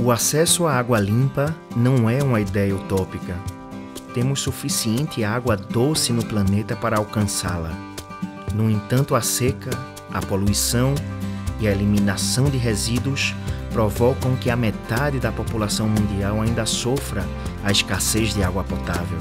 O acesso à água limpa não é uma ideia utópica. Temos suficiente água doce no planeta para alcançá-la. No entanto, a seca, a poluição e a eliminação de resíduos provocam que a metade da população mundial ainda sofra a escassez de água potável.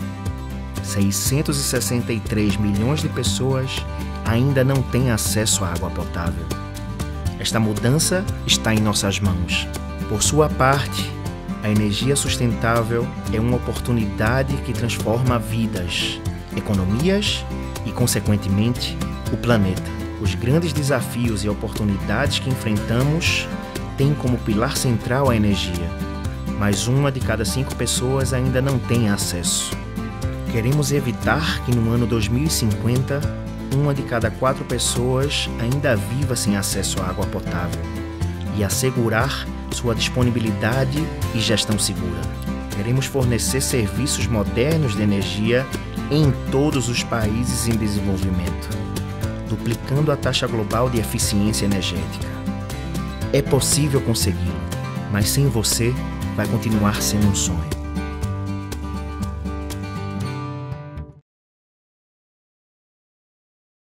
663 milhões de pessoas ainda não têm acesso à água potável. Esta mudança está em nossas mãos. Por sua parte, a energia sustentável é uma oportunidade que transforma vidas, economias e, consequentemente, o planeta. Os grandes desafios e oportunidades que enfrentamos têm como pilar central a energia, mas 1 de cada 5 pessoas ainda não tem acesso. Queremos evitar que no ano 2050, 1 de cada 4 pessoas ainda viva sem acesso à água potável e assegurar sua disponibilidade e gestão segura. Queremos fornecer serviços modernos de energia em todos os países em desenvolvimento, duplicando a taxa global de eficiência energética. É possível consegui-lo, mas sem você vai continuar sendo um sonho.